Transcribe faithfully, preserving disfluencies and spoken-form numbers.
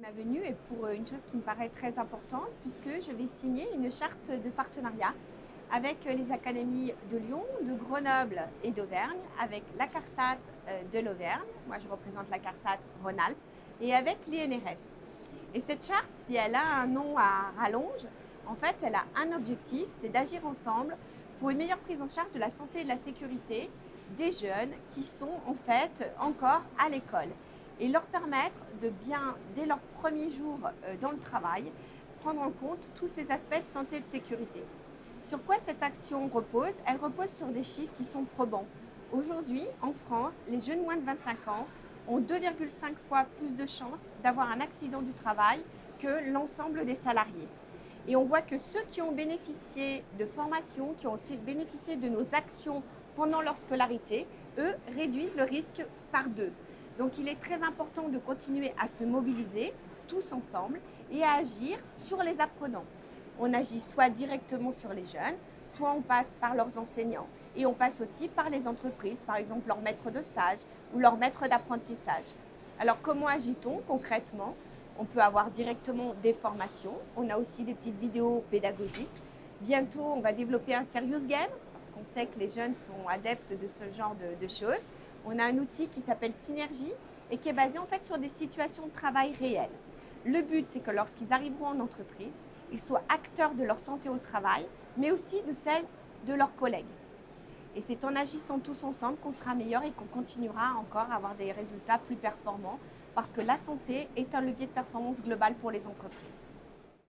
Ma venue est pour une chose qui me paraît très importante puisque je vais signer une charte de partenariat avec les académies de Lyon, de Grenoble et d'Auvergne, avec la CARSAT de l'Auvergne, moi je représente la CARSAT Rhône-Alpes, et avec l'I N R S. Et cette charte, si elle a un nom à rallonge, en fait elle a un objectif, c'est d'agir ensemble pour une meilleure prise en charge de la santé et de la sécurité des jeunes qui sont en fait encore à l'école et leur permettre de bien, dès leur premier jour dans le travail, prendre en compte tous ces aspects de santé et de sécurité. Sur quoi cette action repose? Elle repose sur des chiffres qui sont probants. Aujourd'hui, en France, les jeunes moins de vingt-cinq ans ont deux virgule cinq fois plus de chances d'avoir un accident du travail que l'ensemble des salariés. Et on voit que ceux qui ont bénéficié de formations, qui ont fait bénéficier de nos actions pendant leur scolarité, eux, réduisent le risque par deux. Donc il est très important de continuer à se mobiliser tous ensemble et à agir sur les apprenants. On agit soit directement sur les jeunes, soit on passe par leurs enseignants et on passe aussi par les entreprises, par exemple leurs maîtres de stage ou leurs maîtres d'apprentissage. Alors comment agit-on concrètement? On peut avoir directement des formations, on a aussi des petites vidéos pédagogiques. Bientôt, on va développer un serious game parce qu'on sait que les jeunes sont adeptes de ce genre de, de choses. On a un outil qui s'appelle Synergie et qui est basé en fait sur des situations de travail réelles. Le but, c'est que lorsqu'ils arriveront en entreprise, ils soient acteurs de leur santé au travail, mais aussi de celle de leurs collègues. Et c'est en agissant tous ensemble qu'on sera meilleur et qu'on continuera encore à avoir des résultats plus performants parce que la santé est un levier de performance globale pour les entreprises.